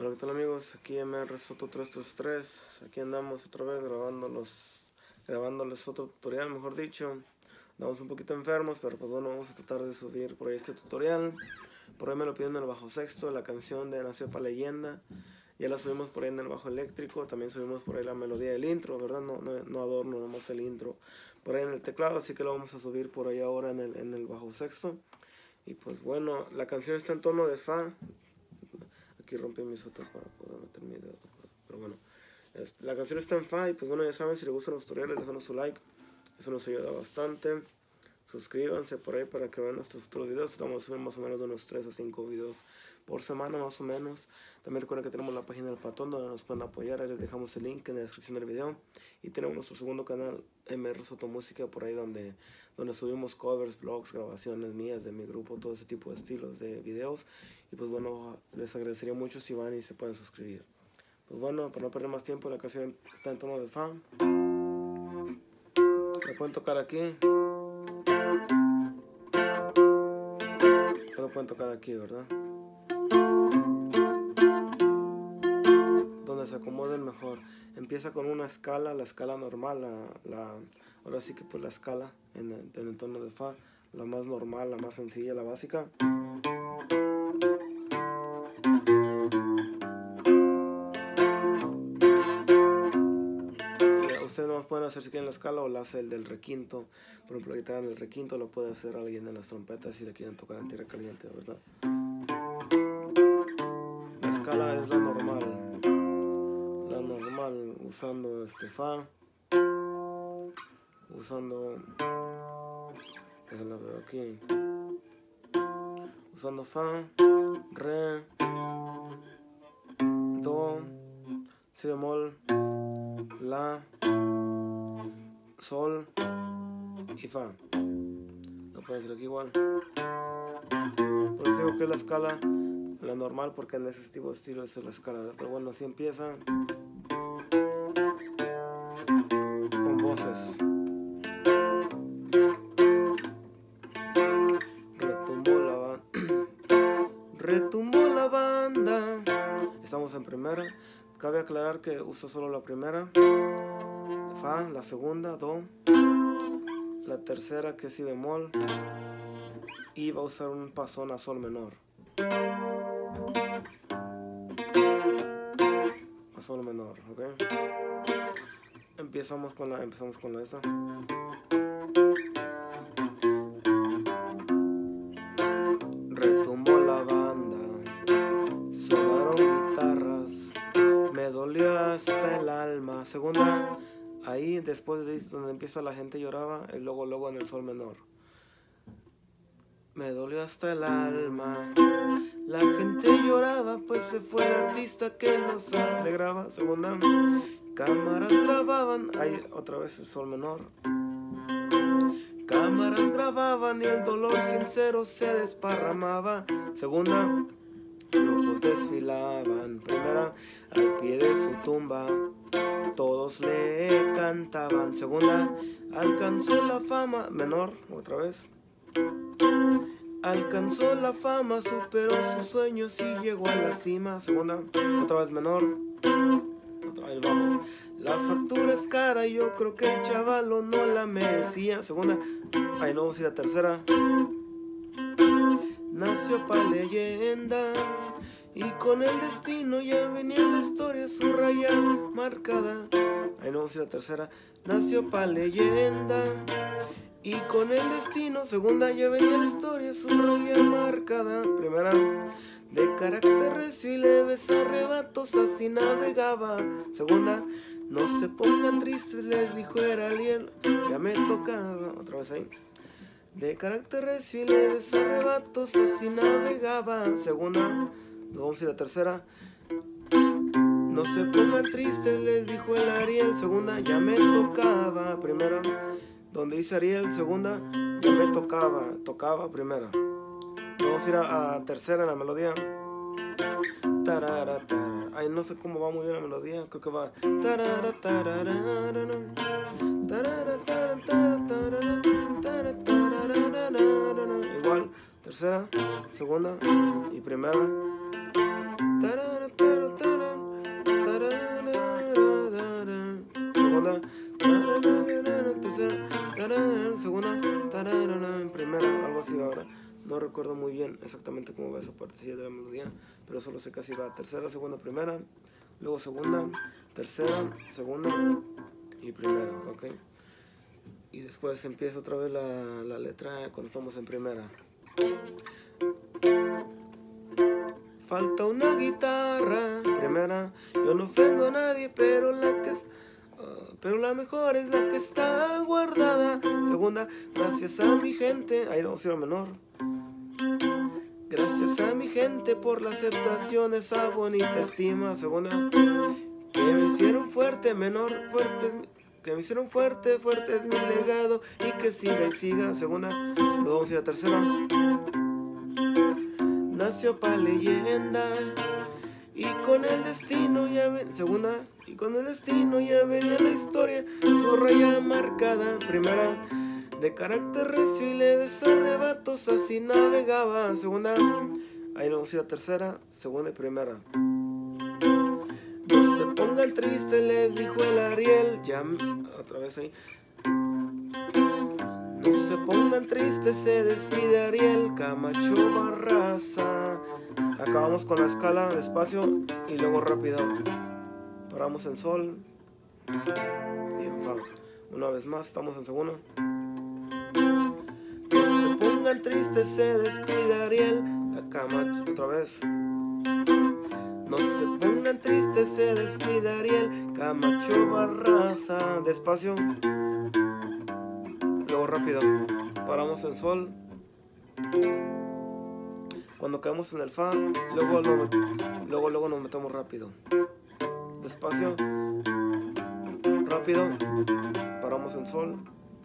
Hola, ¿qué tal amigos? Aquí MR Soto 333. Aquí andamos otra vez grabándoles otro tutorial, mejor dicho. Andamos un poquito enfermos, pero pues bueno, vamos a tratar de subir por ahí este tutorial. Por ahí me lo piden en el bajo sexto, la canción de Nació pa' Leyenda. Ya la subimos por ahí en el bajo eléctrico. También subimos por ahí la melodía del intro, ¿verdad? No adorno, nomás el intro. Por ahí en el teclado, así que lo vamos a subir por ahí ahora en el bajo sexto. Y pues bueno, la canción está en tono de fa. Aquí rompí mi sota para poder meter mi dedo. Pero bueno, la canción está en fa. Y pues bueno, ya saben, si les gustan los tutoriales, déjanos su like. Eso nos ayuda bastante. Suscríbanse por ahí para que vean nuestros otros videos. Estamos subiendo más o menos de unos 3 a 5 videos por semana más o menos. También recuerden que tenemos la página del Patón donde nos pueden apoyar. Ahí les dejamos el link en la descripción del video. Y tenemos nuestro segundo canal, MR Soto Música, por ahí donde subimos covers, vlogs, grabaciones mías de mi grupo, todo ese tipo de estilos de videos. Y pues bueno, les agradecería mucho si van y se pueden suscribir. Pues bueno, para no perder más tiempo, la canción está en tono de fa. La pueden tocar aquí. Lo pueden tocar aquí, ¿verdad? Donde se acomoden mejor. Empieza con una escala, la escala normal, ahora sí que pues la escala en el tono de fa, la más normal, la más sencilla, la básica. Ustedes no pueden hacer si quieren la escala o la hace el del requinto. Por ejemplo, ahorita en el requinto lo puede hacer alguien en las trompetas si le quieren tocar en tierra caliente, ¿verdad? La escala es la normal. La normal usando fa. Usando. Déjenlo ver aquí. Usando fa, re, do, si bemol, la, sol y fa. Lo pueden hacer aquí igual. Pero les digo que es la escala, la normal, porque en ese estilo es la escala, ¿verdad? Pero bueno, así empieza con voces. Retumbó la banda. Estamos en primera. Cabe aclarar que uso solo la primera, fa, la segunda, do, la tercera que es si bemol, y va a usar un pasón a sol menor. A sol menor, ¿ok? Empezamos con la esa. Retumbó la banda, sonaron guitarras, me dolió hasta el alma. Segunda, ahí después de donde empieza la gente lloraba, el luego en el sol menor. Me dolió hasta el alma, la gente lloraba, pues se fue el artista que los alegraba. Segunda, cámaras grababan, ahí otra vez el sol menor. Cámaras grababan y el dolor sincero se desparramaba. Segunda, grupos desfilaban. Primera, al pie de su tumba, todos le cantaban. Segunda, alcanzó la fama, menor, otra vez. Alcanzó la fama, superó sus sueños y llegó a la cima. Segunda, otra vez menor. Ahí vamos. La factura es cara, yo creo que el chavalo no la merecía. Segunda, ahí no vamos a ir a tercera. Nació pa' leyenda y con el destino ya venía la historia, su raya marcada. Ahí no vamos a ir a tercera. Nació pa' leyenda y con el destino. Segunda, ya venía la historia, su raya marcada. Primera, de carácter recio y leves arrebatos así navegaba. Segunda, no se pongan tristes, les dijo era Ariel, ya me tocaba. Otra vez ahí. De carácter recio y leves arrebatos así navegaba. Segunda, nos vamos a ir a la tercera. No se pongan tristes, les dijo el Ariel. Segunda, ya me tocaba. Primera, donde dice Ariel. Segunda, ya me tocaba primera. Vamos a ir a tercera en la melodía. Tarara, tarara. Ay, no sé cómo va muy bien la melodía. Creo que va. Tarara, tarara, tarara, tarara. Igual, tercera, segunda y primera. Tarara, tarara, ahora. No recuerdo muy bien exactamente cómo va esa partecilla de la melodía, pero solo sé que así va: tercera, segunda, primera, luego segunda, tercera, segunda y primera, ¿ok? Y después empieza otra vez la letra cuando estamos en primera. Falta una guitarra, primera. Yo no ofendo a nadie, pero la mejor es la que está guardada. Segunda, gracias a mi gente. Ahí vamos a ir a menor. Gracias a mi gente por la aceptación, esa bonita estima. Segunda, que me hicieron fuerte, menor, fuerte. Que me hicieron fuerte, fuerte es mi legado. Y que siga y siga. Segunda, nos vamos a ir a tercera. Nació pa' leyenda y con el destino ya ven, segunda, y con el destino ya venía la historia, su raya marcada, primera, de carácter recio y leves arrebatos, así navegaba, segunda, ahí nos vamos a ir a tercera, segunda y primera. No se pongan tristes, les dijo el Ariel, ya, otra vez ahí. No se pongan tristes, se despide Ariel Camacho Barraza. Acabamos con la escala despacio y luego rápido. Paramos en sol y en fa. Una vez más, estamos en segunda. No se pongan tristes, se despide Ariel Camacho. Otra vez. No se pongan tristes, se despide Ariel Camacho Barraza. Despacio. Luego rápido, paramos en sol. Cuando caemos en el fa, luego nos metemos rápido. Despacio, rápido, paramos en sol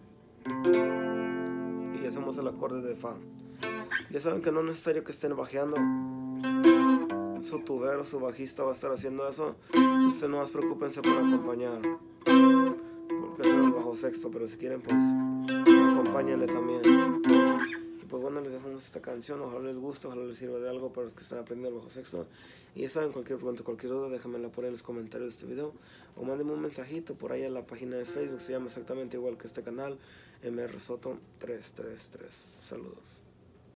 y hacemos el acorde de fa. Ya saben que no es necesario que estén bajeando. Su tubero, su bajista va a estar haciendo eso. Ustedes no más preocupense por acompañar, porque es el bajo sexto, pero si quieren pues acompáñenle también. Y pues bueno, les dejamos esta canción, ojalá les guste, ojalá les sirva de algo para los que están aprendiendo el bajo sexto. Y ya saben, cualquier pregunta, cualquier duda, déjenmela por ahí en los comentarios de este video, o mándenme un mensajito por ahí a la página de Facebook, se llama exactamente igual que este canal, MR Soto 333. Saludos.